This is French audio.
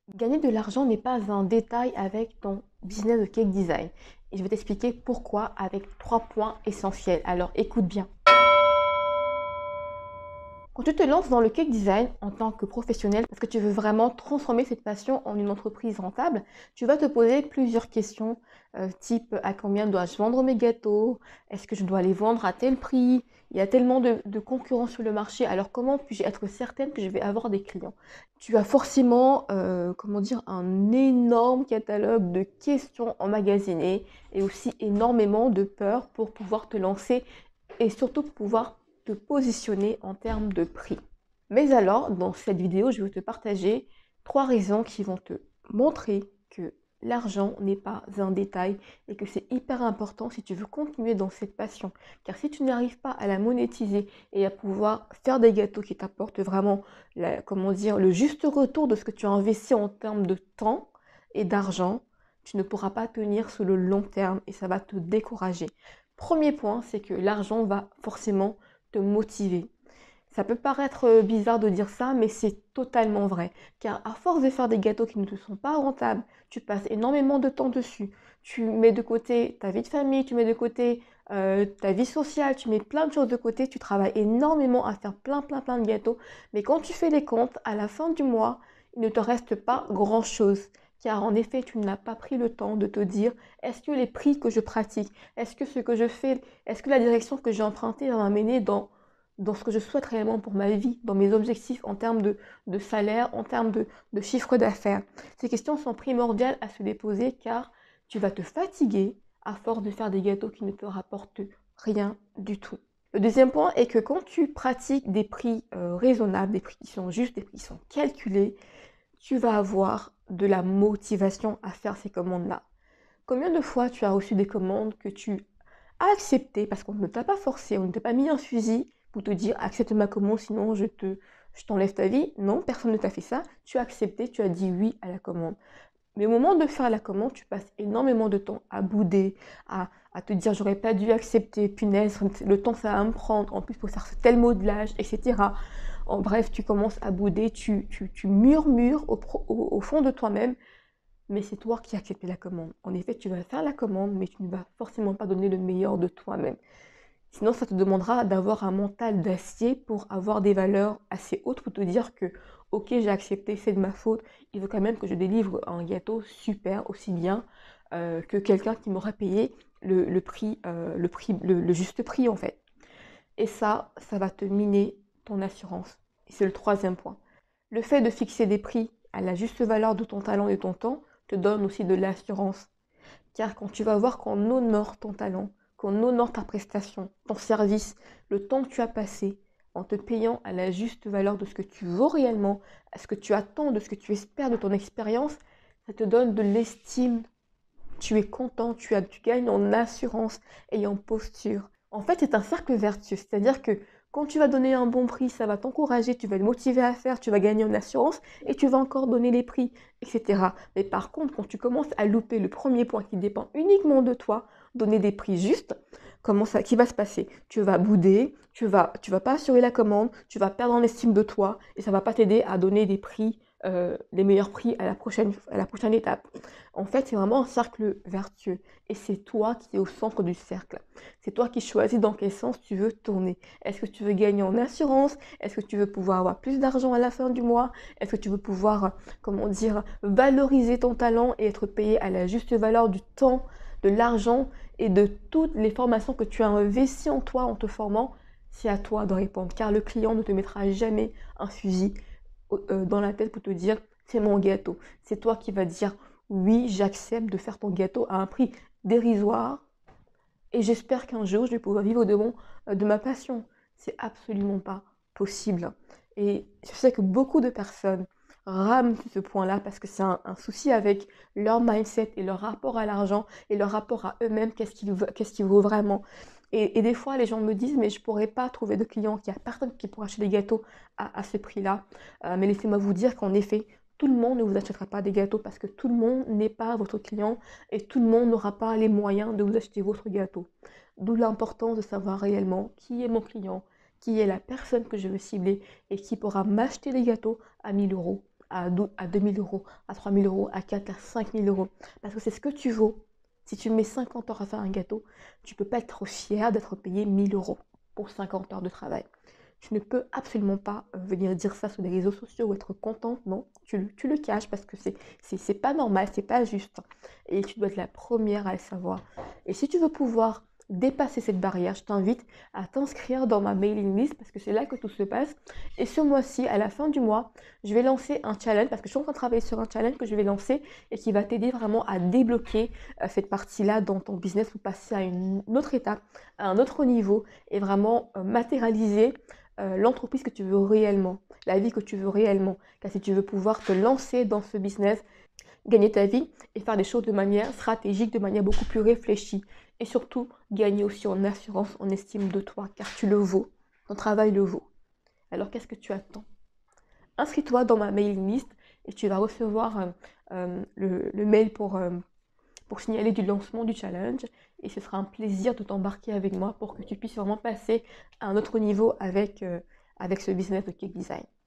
Gagner de l'argent n'est pas un détail avec ton business de cake design. Et je vais t'expliquer pourquoi avec 3 points essentiels. Alors écoute bien. Quand tu te lances dans le cake design en tant que professionnel, parce que tu veux vraiment transformer cette passion en une entreprise rentable, tu vas te poser plusieurs questions, type à combien dois-je vendre mes gâteaux? Est-ce que je dois les vendre à tel prix? Il y a tellement de concurrence sur le marché, alors comment puis-je être certaine que je vais avoir des clients? Tu as forcément, comment dire, un énorme catalogue de questions emmagasinées et aussi énormément de peur pour pouvoir te lancer et surtout pour pouvoir te positionner en termes de prix. Mais alors, dans cette vidéo, je vais te partager 3 raisons qui vont te montrer que l'argent n'est pas un détail et que c'est hyper important si tu veux continuer dans cette passion. Car si tu n'arrives pas à la monétiser et à pouvoir faire des gâteaux qui t'apportent vraiment comment dire, le juste retour de ce que tu as investi en termes de temps et d'argent, tu ne pourras pas tenir sur le long terme et ça va te décourager. Premier point, c'est que l'argent va forcément te motiver. Ça peut paraître bizarre de dire ça, mais c'est totalement vrai. Car à force de faire des gâteaux qui ne te sont pas rentables, tu passes énormément de temps dessus. Tu mets de côté ta vie de famille, tu mets de côté ta vie sociale, tu mets plein de choses de côté, tu travailles énormément à faire plein de gâteaux. Mais quand tu fais les comptes, à la fin du mois, il ne te reste pas grand-chose. Car en effet, tu n'as pas pris le temps de te dire, est-ce que les prix que je pratique, est-ce que ce que je fais, est-ce que la direction que j'ai empruntée va m'amener dans ce que je souhaite réellement pour ma vie, dans mes objectifs en termes de salaire, en termes de chiffre d'affaires. Ces questions sont primordiales à se déposer car tu vas te fatiguer à force de faire des gâteaux qui ne te rapportent rien du tout. Le deuxième point est que quand tu pratiques des prix raisonnables, des prix qui sont justes, des prix qui sont calculés, tu vas avoir de la motivation à faire ces commandes-là. Combien de fois tu as reçu des commandes que tu as acceptées parce qu'on ne t'a pas forcé, on ne t'a pas mis un fusil pour te dire accepte ma commande sinon je t'enlève ta vie. Non, personne ne t'a fait ça. Tu as accepté, tu as dit oui à la commande. Mais au moment de faire la commande, tu passes énormément de temps à bouder, à te dire j'aurais pas dû accepter, punaise, le temps ça va me prendre, en plus pour faire tel modelage, etc. En bref, tu commences à bouder, tu murmures au fond de toi-même, mais c'est toi qui as accepté la commande. En effet, tu vas faire la commande, mais tu ne vas forcément pas donner le meilleur de toi-même. Sinon, ça te demandera d'avoir un mental d'acier pour avoir des valeurs assez hautes pour te dire que, ok, j'ai accepté, c'est de ma faute. Il faut quand même que je délivre un gâteau super, aussi bien que quelqu'un qui m'aura payé le juste prix en fait. Et ça va te miner ton assurance. Et c'est le troisième point. Le fait de fixer des prix à la juste valeur de ton talent et de ton temps te donne aussi de l'assurance. Car quand tu vas voir qu'on honore ton talent, qu'on honore ta prestation, ton service, le temps que tu as passé, en te payant à la juste valeur de ce que tu vaux réellement, à ce que tu attends, de ce que tu espères de ton expérience, ça te donne de l'estime. Tu es content, tu gagnes en assurance et en posture. En fait, c'est un cercle vertueux, c'est-à-dire que quand tu vas donner un bon prix, ça va t'encourager, tu vas le motiver à faire, tu vas gagner en assurance et tu vas encore donner les prix, etc. Mais par contre, quand tu commences à louper le premier point qui dépend uniquement de toi, donner des prix justes, qui va se passer? Tu vas bouder, tu vas pas assurer la commande, tu vas perdre en estime de toi et ça va pas t'aider à donner des prix, les meilleurs prix à la prochaine étape. En fait, c'est vraiment un cercle vertueux et c'est toi qui es au centre du cercle. C'est toi qui choisis dans quel sens tu veux tourner. Est-ce que tu veux gagner en assurance? Est-ce que tu veux pouvoir avoir plus d'argent à la fin du mois? Est-ce que tu veux pouvoir, comment dire, valoriser ton talent et être payé à la juste valeur du temps, de l'argent et de toutes les formations que tu as investies en toi en te formant? C'est à toi de répondre car le client ne te mettra jamais un fusil dans la tête pour te dire c'est mon gâteau. C'est toi qui vas dire oui, j'accepte de faire ton gâteau à un prix dérisoire et j'espère qu'un jour je vais pouvoir vivre de ma passion. C'est absolument pas possible. Et je sais que beaucoup de personnes rament sur ce point-là parce que c'est un souci avec leur mindset et leur rapport à l'argent et leur rapport à eux-mêmes, qu'est-ce qu'ils vaut vraiment. Et des fois, les gens me disent, mais je ne pourrais pas trouver de clients, qu'il n'y a personne qui pourra acheter des gâteaux à ce prix-là. Mais laissez-moi vous dire qu'en effet, tout le monde ne vous achètera pas des gâteaux parce que tout le monde n'est pas votre client et tout le monde n'aura pas les moyens de vous acheter votre gâteau. D'où l'importance de savoir réellement qui est mon client, qui est la personne que je veux cibler et qui pourra m'acheter les gâteaux à 1000 euros, à 2000 euros, à 3000 euros, à 4 à 5000 euros. Parce que c'est ce que tu vaux. Si tu mets 50 heures à faire un gâteau, tu ne peux pas être fier d'être payé 1000 euros pour 50 heures de travail. Tu ne peux absolument pas venir dire ça sur les réseaux sociaux ou être contente, non. Tu le caches parce que c'est pas normal, c'est pas juste. Et tu dois être la première à le savoir. Et si tu veux pouvoir dépasser cette barrière, je t'invite à t'inscrire dans ma mailing list parce que c'est là que tout se passe. Et ce mois-ci, à la fin du mois, je vais lancer un challenge parce que je suis en train de travailler sur un challenge que je vais lancer et qui va t'aider vraiment à débloquer cette partie-là dans ton business pour passer à une autre étape, à un autre niveau et vraiment matérialiser l'entreprise que tu veux réellement, la vie que tu veux réellement. Car si tu veux pouvoir te lancer dans ce business, gagner ta vie et faire des choses de manière stratégique, de manière beaucoup plus réfléchie. Et surtout, gagner aussi en assurance, en estime de toi, car tu le vaux. Ton travail le vaut. Alors qu'est-ce que tu attends? Inscris-toi dans ma mailing list et tu vas recevoir le mail pour signaler du lancement du challenge. Et ce sera un plaisir de t'embarquer avec moi pour que tu puisses vraiment passer à un autre niveau avec ce business de cake design.